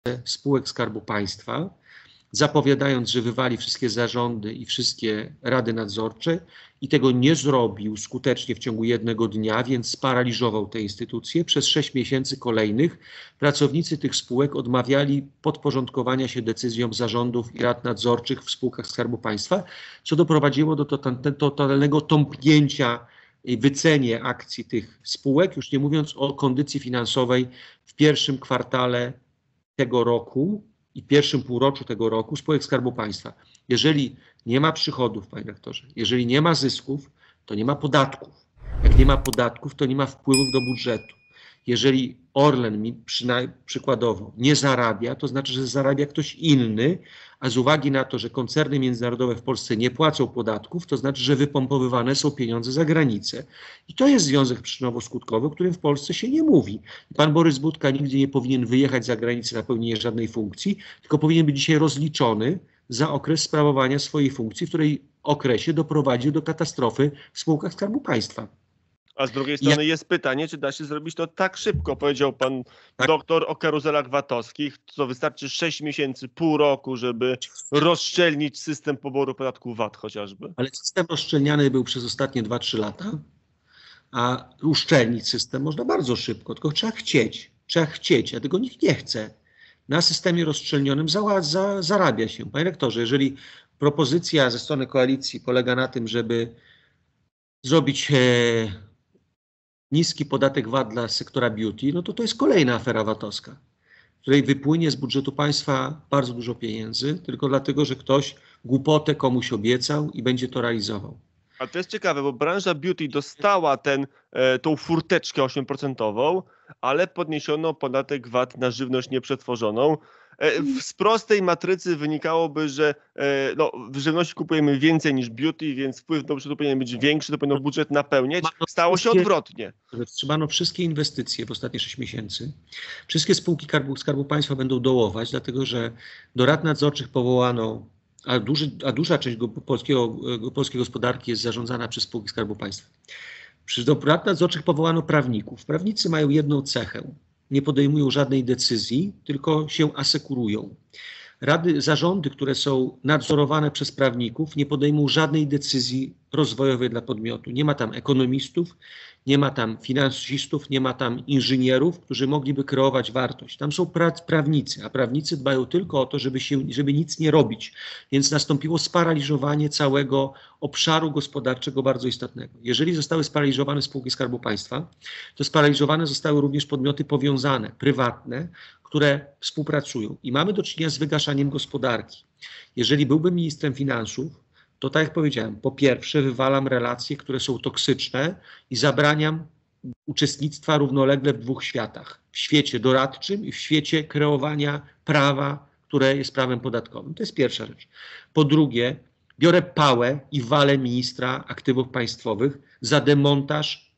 spółek Skarbu Państwa, zapowiadając, że wywali wszystkie zarządy i wszystkie rady nadzorcze i tego nie zrobił skutecznie w ciągu jednego dnia, więc sparaliżował te instytucje. Przez 6 miesięcy kolejnych pracownicy tych spółek odmawiali podporządkowania się decyzjom zarządów i rad nadzorczych w spółkach Skarbu Państwa, co doprowadziło do totalnego tąpnięcia i wycenie akcji tych spółek, już nie mówiąc o kondycji finansowej w pierwszym kwartale tego roku i pierwszym półroczu tego roku spółek Skarbu Państwa. Jeżeli nie ma przychodów, panie rektorze, jeżeli nie ma zysków, to nie ma podatków. Jak nie ma podatków, to nie ma wpływów do budżetu. Jeżeli Orlen przykładowo nie zarabia, to znaczy, że zarabia ktoś inny, a z uwagi na to, że koncerny międzynarodowe w Polsce nie płacą podatków, to znaczy, że wypompowywane są pieniądze za granicę. I to jest związek przyczynowo-skutkowy, o którym w Polsce się nie mówi. Pan Borys Budka nigdy nie powinien wyjechać za granicę na pełnienie żadnej funkcji, tylko powinien być dzisiaj rozliczony za okres sprawowania swojej funkcji, w której okresie doprowadził do katastrofy w spółkach Skarbu Państwa. A z drugiej strony jest pytanie, czy da się zrobić to tak szybko. Powiedział pan doktor o karuzelach VAT-owskich, co wystarczy 6 miesięcy, pół roku, żeby rozszczelnić system poboru podatku VAT chociażby. Ale system rozszczelniany był przez ostatnie 2-3 lata, a uszczelnić system można bardzo szybko, tylko trzeba chcieć. Trzeba chcieć, a tego nikt nie chce. Na systemie rozszczelnionym zarabia się. Panie rektorze, jeżeli propozycja ze strony koalicji polega na tym, żeby zrobić niski podatek VAT dla sektora beauty, no to jest kolejna afera VAT-owska, w której wypłynie z budżetu państwa bardzo dużo pieniędzy, tylko dlatego, że ktoś głupotę komuś obiecał i będzie to realizował. A to jest ciekawe, bo branża beauty dostała tą furteczkę 8%, ale podniesiono podatek VAT na żywność nieprzetworzoną. Z prostej matrycy wynikałoby, że w żywności kupujemy więcej niż beauty, więc wpływ do budżetu powinien być większy, to powinno budżet napełniać. Stało się odwrotnie. Wstrzymano wszystkie inwestycje w ostatnie 6 miesięcy. Wszystkie spółki Skarbu Państwa będą dołować, dlatego że do rad nadzorczych powołano, duża część polskiej gospodarki jest zarządzana przez spółki Skarbu Państwa. Do rad nadzorczych powołano prawników. Prawnicy mają jedną cechę. Nie podejmują żadnej decyzji, tylko się asekurują. Zarządy, które są nadzorowane przez prawników, nie podejmują żadnej decyzji rozwojowej dla podmiotu. Nie ma tam ekonomistów, nie ma tam finansistów, nie ma tam inżynierów, którzy mogliby kreować wartość. Tam są prawnicy, a prawnicy dbają tylko o to, żeby nic nie robić. Więc nastąpiło sparaliżowanie całego obszaru gospodarczego bardzo istotnego. Jeżeli zostały sparaliżowane spółki Skarbu Państwa, to sparaliżowane zostały również podmioty powiązane, prywatne, które współpracują. I mamy do czynienia z wygaszaniem gospodarki. Jeżeli byłbym ministrem finansów, to tak jak powiedziałem, po pierwsze wywalam relacje, które są toksyczne i zabraniam uczestnictwa równolegle w dwóch światach. W świecie doradczym i w świecie kreowania prawa, które jest prawem podatkowym. To jest pierwsza rzecz. Po drugie, biorę pałę i walę ministra aktywów państwowych za demontaż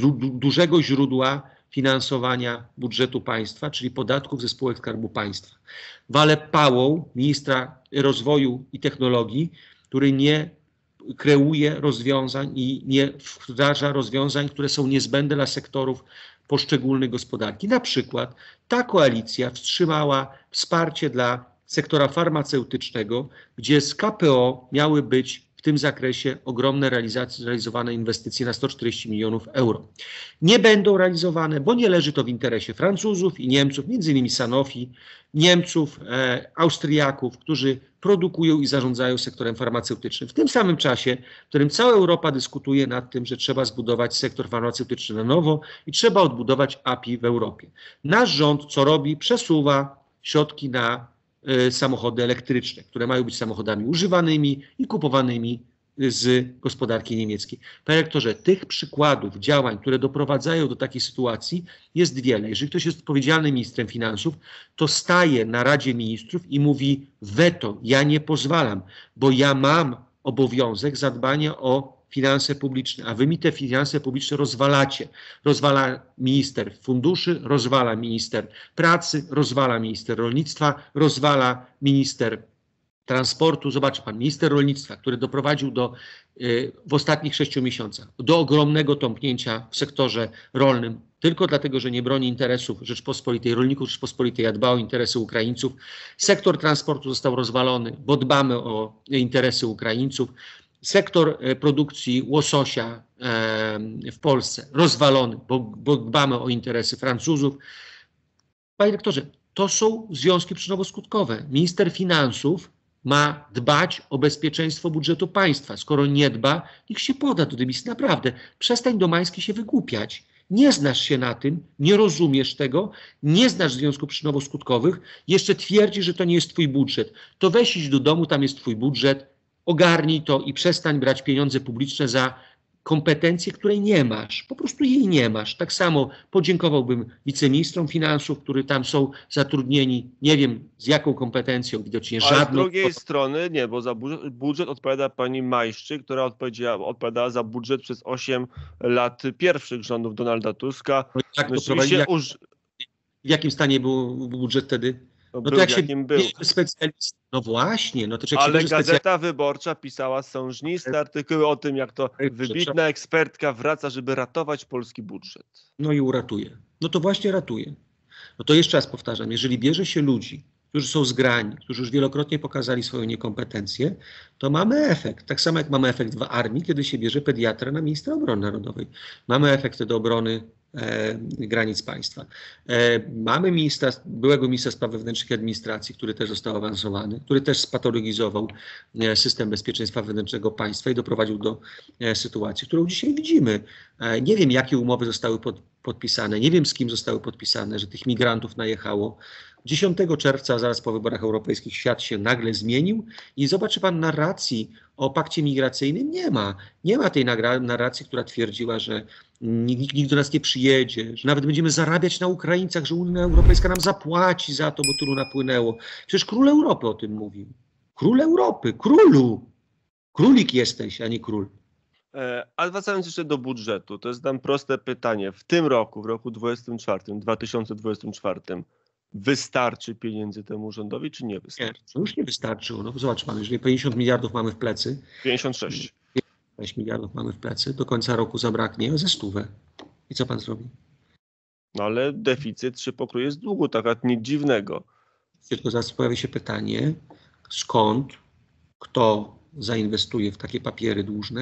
dużego źródła finansowania budżetu państwa, czyli podatków ze spółek Skarbu Państwa. Walę pałą ministra rozwoju i technologii, który nie kreuje rozwiązań i nie wdraża rozwiązań, które są niezbędne dla sektorów poszczególnych gospodarki. Na przykład ta koalicja wstrzymała wsparcie dla sektora farmaceutycznego, gdzie z KPO miały być w tym zakresie ogromne realizowane inwestycje na 140 milionów euro. Nie będą realizowane, bo nie leży to w interesie Francuzów i Niemców, między innymi Sanofi, Niemców, Austriaków, którzy produkują i zarządzają sektorem farmaceutycznym. W tym samym czasie, w którym cała Europa dyskutuje nad tym, że trzeba zbudować sektor farmaceutyczny na nowo i trzeba odbudować API w Europie. Nasz rząd co robi? Przesuwa środki na samochody elektryczne, które mają być samochodami używanymi i kupowanymi z gospodarki niemieckiej. Panie rektorze, tych przykładów działań, które doprowadzają do takiej sytuacji, jest wiele. Jeżeli ktoś jest odpowiedzialnym ministrem finansów, to staje na Radzie Ministrów i mówi: weto, ja nie pozwalam, bo ja mam obowiązek zadbania o finanse publiczne, a wy mi te finanse publiczne rozwalacie. Rozwala minister funduszy, rozwala minister pracy, rozwala minister rolnictwa, rozwala minister transportu, zobaczy pan, minister rolnictwa, który doprowadził w ostatnich 6 miesiącach do ogromnego tąpnięcia w sektorze rolnym, tylko dlatego, że nie broni interesów Rzeczpospolitej, rolników Rzeczpospolitej, a dba o interesy Ukraińców. Sektor transportu został rozwalony, bo dbamy o interesy Ukraińców. Sektor produkcji łososia w Polsce rozwalony, bo dbamy o interesy Francuzów. Panie doktorze, to są związki przyczynowo-skutkowe. Minister finansów ma dbać o bezpieczeństwo budżetu państwa. Skoro nie dba, niech się poda do dymisji. Naprawdę, przestań Domański się wygłupiać. Nie znasz się na tym, nie rozumiesz tego, nie znasz związków przyczynowo-skutkowych, jeszcze twierdzisz, że to nie jest twój budżet. To weź idź do domu, tam jest twój budżet, ogarnij to i przestań brać pieniądze publiczne za kompetencje, której nie masz. Po prostu jej nie masz. Tak samo podziękowałbym wiceministrom finansów, którzy tam są zatrudnieni, nie wiem z jaką kompetencją, widocznie żadną. Ale z drugiej strony nie, bo za budżet odpowiada pani Majszczyk, która odpowiadała za budżet przez 8 lat pierwszych rządów Donalda Tuska. No jak to prowadzi, w jakim stanie był budżet wtedy? No to jak się bierze specjalista. No właśnie, no to ale Gazeta Wyborcza pisała sążniste artykuły o tym, jak to wybitna ekspertka wraca, żeby ratować polski budżet. No i uratuje. No to właśnie ratuje. No to jeszcze raz powtarzam, jeżeli bierze się ludzi, którzy są zgrani, którzy już wielokrotnie pokazali swoją niekompetencję, to mamy efekt. Tak samo jak mamy efekt w armii, kiedy się bierze pediatra na ministra obrony narodowej. Mamy efekt do obrony granic państwa. Mamy byłego ministra spraw wewnętrznych i administracji, który też został awansowany, który też spatologizował system bezpieczeństwa wewnętrznego państwa i doprowadził do sytuacji, którą dzisiaj widzimy. Nie wiem, jakie umowy zostały podpisane, nie wiem, z kim zostały podpisane, że tych migrantów najechało. 10 czerwca, zaraz po wyborach europejskich, świat się nagle zmienił i zobaczy pan, narracji o pakcie migracyjnym nie ma. Nie ma tej narracji, która twierdziła, że nikt do nas nie przyjedzie, że nawet będziemy zarabiać na Ukraińcach, że Unia Europejska nam zapłaci za to, bo tylu napłynęło. Przecież król Europy o tym mówił. Król Europy, królu. Królik jesteś, a nie król. A wracając jeszcze do budżetu, to jest tam proste pytanie. W tym roku, w roku 2024, wystarczy pieniędzy temu rządowi, czy nie wystarczy? Nie, to już nie wystarczyło. No zobacz pan, jeżeli 50 miliardów mamy w plecy. 56. 6 miliardów mamy w plecy, do końca roku zabraknie ze 100. I co pan zrobi? No ale deficyt się pokryje z długu, tak nic dziwnego. Tylko zaraz pojawia się pytanie, skąd, kto zainwestuje w takie papiery dłużne,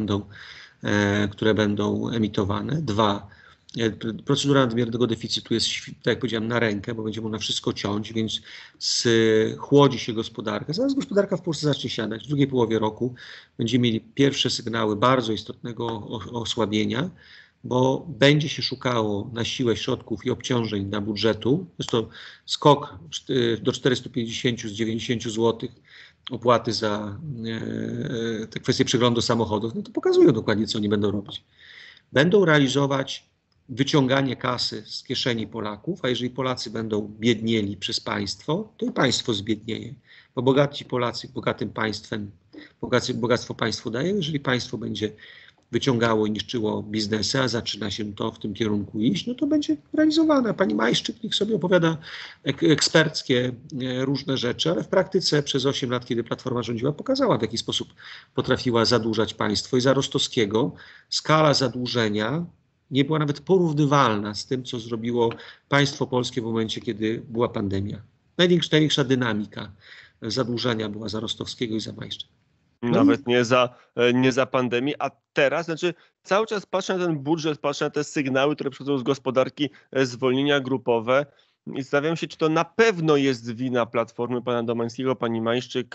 które będą emitowane. 2. Procedura nadmiernego deficytu jest, tak jak powiedziałem, na rękę, bo będzie można wszystko ciąć, więc chłodzi się gospodarka. Zaraz gospodarka w Polsce zacznie siadać. W drugiej połowie roku będziemy mieli pierwsze sygnały bardzo istotnego osłabienia, bo będzie się szukało na siłę środków i obciążeń dla budżetu. Jest to skok do 450 z 90 zł opłaty za te kwestie przeglądu samochodów. No to pokazują dokładnie, co oni będą robić. Będą realizować wyciąganie kasy z kieszeni Polaków, a jeżeli Polacy będą biednieli przez państwo, to i państwo zbiednieje. Bo bogaci Polacy bogatym państwem, bogactwo państwu daje. Jeżeli państwo będzie wyciągało i niszczyło biznesy, a zaczyna się to w tym kierunku iść, no to będzie realizowane. Pani Majszczyk niech sobie opowiada eksperckie różne rzeczy, ale w praktyce przez 8 lat, kiedy Platforma rządziła, pokazała, w jaki sposób potrafiła zadłużać państwo i za Rostowskiego skala zadłużenia nie była nawet porównywalna z tym, co zrobiło państwo polskie w momencie, kiedy była pandemia. Największa dynamika zadłużenia była za Rostowskiego i za Majszczyk. Nawet nie za pandemię, a teraz, znaczy cały czas patrzę na ten budżet, patrzę na te sygnały, które przychodzą z gospodarki, zwolnienia grupowe i zastanawiam się, czy to na pewno jest wina Platformy, pana Domańskiego, pani Majszczyk.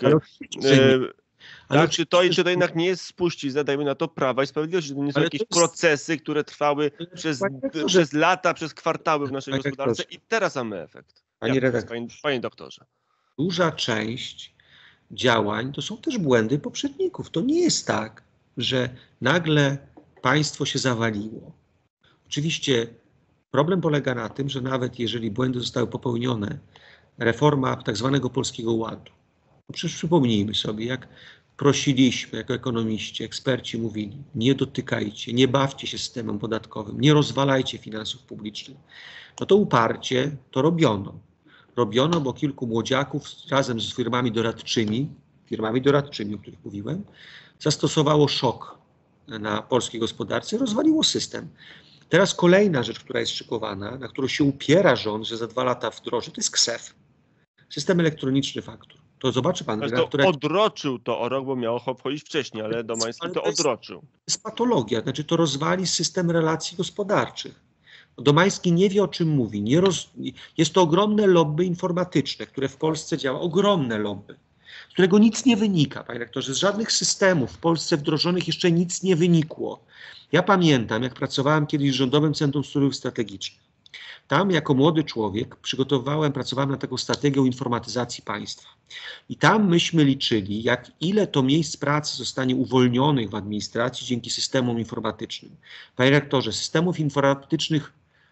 Tak, czy to jednak nie jest spuścizna, dajmy na to, Prawa i Sprawiedliwości, że to nie są jakieś procesy, które trwały przez lata, przez kwartały w naszej gospodarce i teraz mamy efekt. Panie doktorze. Duża część działań to są też błędy poprzedników. To nie jest tak, że nagle państwo się zawaliło. Oczywiście problem polega na tym, że nawet jeżeli błędy zostały popełnione, reforma tak zwanego Polskiego Ładu. No przecież przypomnijmy sobie, jak prosiliśmy jako ekonomiści, eksperci mówili, nie dotykajcie, nie bawcie się systemem podatkowym, nie rozwalajcie finansów publicznych. No to uparcie to robiono. robiono, bo kilku młodziaków razem z firmami doradczymi, o których mówiłem, zastosowało szok na polskiej gospodarce, rozwaliło system. Teraz kolejna rzecz, która jest szykowana, na którą się upiera rząd, że za 2 lata wdroży, to jest KSeF. System elektroniczny faktur. To zobaczy pan. Odroczył to o rok, bo miało wchodzić wcześniej, ale Domański to odroczył. To jest patologia, znaczy to rozwali system relacji gospodarczych. Domański nie wie, o czym mówi. Jest to ogromne lobby informatyczne, które w Polsce działa. Ogromne lobby, z którego nic nie wynika, panie rektorze. Z żadnych systemów w Polsce wdrożonych jeszcze nic nie wynikło. Ja pamiętam, jak pracowałem kiedyś w Rządowym Centrum Studiów Strategicznych. Tam jako młody człowiek pracowałem nad taką strategią informatyzacji państwa. I tam myśmy liczyli, ile to miejsc pracy zostanie uwolnionych w administracji dzięki systemom informatycznym. Panie rektorze, systemów informatycznych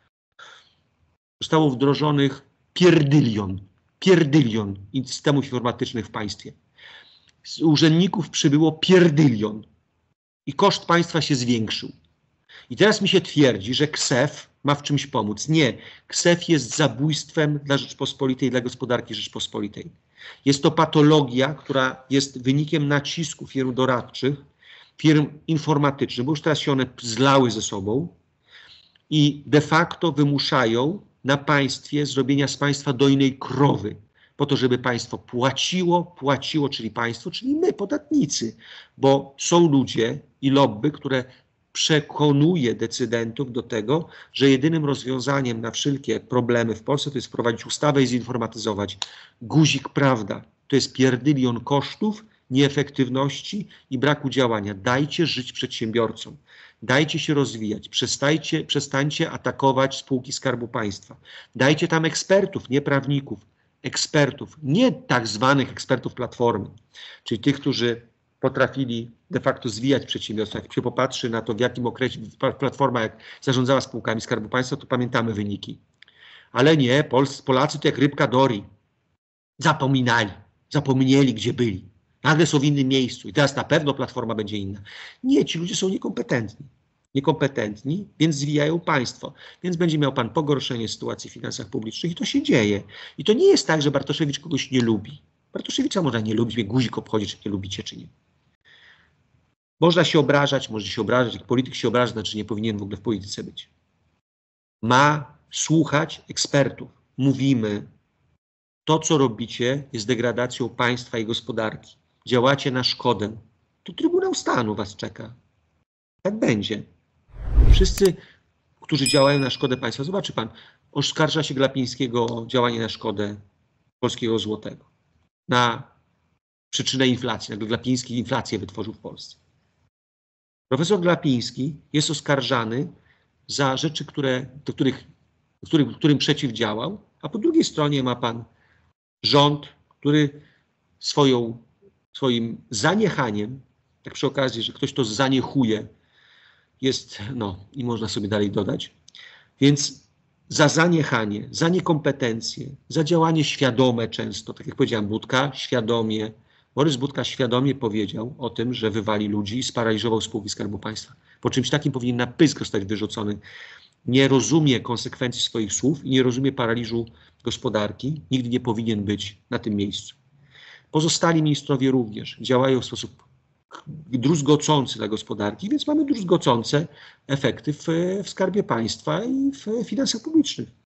zostało wdrożonych pierdylion systemów informatycznych w państwie. Z urzędników przybyło pierdylion i koszt państwa się zwiększył. I teraz mi się twierdzi, że KSeF ma w czymś pomóc. Nie, KSeF jest zabójstwem dla Rzeczpospolitej, dla gospodarki Rzeczpospolitej. Jest to patologia, która jest wynikiem nacisku firm doradczych, firm informatycznych, bo już teraz się one zlały ze sobą i de facto wymuszają na państwie zrobienia z państwa dojnej krowy, po to, żeby państwo płaciło, czyli państwo, czyli my, podatnicy, bo są ludzie i lobby, które przekonuje decydentów do tego, że jedynym rozwiązaniem na wszelkie problemy w Polsce to jest wprowadzić ustawę i zinformatyzować. Guzik prawda. To jest pierdylion kosztów, nieefektywności i braku działania. Dajcie żyć przedsiębiorcom. Dajcie się rozwijać. Przestańcie atakować spółki Skarbu Państwa. Dajcie tam ekspertów, nie prawników. Ekspertów, nie tak zwanych ekspertów Platformy, czyli tych, którzy potrafili de facto zwijać przedsiębiorstwa. Jak się popatrzy na to, w jakim okresie Platforma jak zarządzała spółkami Skarbu Państwa, to pamiętamy wyniki. Ale nie, Polacy to jak rybka Dory. Zapomnieli, gdzie byli. Nagle są w innym miejscu i teraz na pewno Platforma będzie inna. Nie, ci ludzie są niekompetentni, więc zwijają państwo. Więc będzie miał pan pogorszenie sytuacji w finansach publicznych i to się dzieje. I to nie jest tak, że Bartoszewicz kogoś nie lubi. Bartoszewicza można nie lubić, mnie guzik obchodzi, czy nie lubicie, czy nie. Można się obrażać, jak polityk się obraża, znaczy nie powinien w ogóle w polityce być. Ma słuchać ekspertów. Mówimy, to co robicie jest degradacją państwa i gospodarki. Działacie na szkodę. To Trybunał Stanu was czeka. Tak będzie. Wszyscy, którzy działają na szkodę państwa, zobaczy pan, oskarża się Glapińskiego o działanie na szkodę polskiego złotego. Na przyczynę inflacji. Nagle Glapiński inflację wytworzył w Polsce. Profesor Glapiński jest oskarżany za rzeczy, którym przeciwdziałał, a po drugiej stronie ma pan rząd, który swoim zaniechaniem, tak przy okazji, że ktoś to zaniechuje, jest, i można sobie dalej dodać, więc za zaniechanie, za niekompetencje, za działanie świadome często, tak jak powiedziałem, Borys Budka świadomie powiedział o tym, że wywali ludzi i sparaliżował spółki Skarbu Państwa. Po czymś takim powinien na pysk zostać wyrzucony. Nie rozumie konsekwencji swoich słów i nie rozumie paraliżu gospodarki. Nigdy nie powinien być na tym miejscu. Pozostali ministrowie również działają w sposób druzgocący dla gospodarki, więc mamy druzgocące efekty w Skarbie Państwa i w finansach publicznych.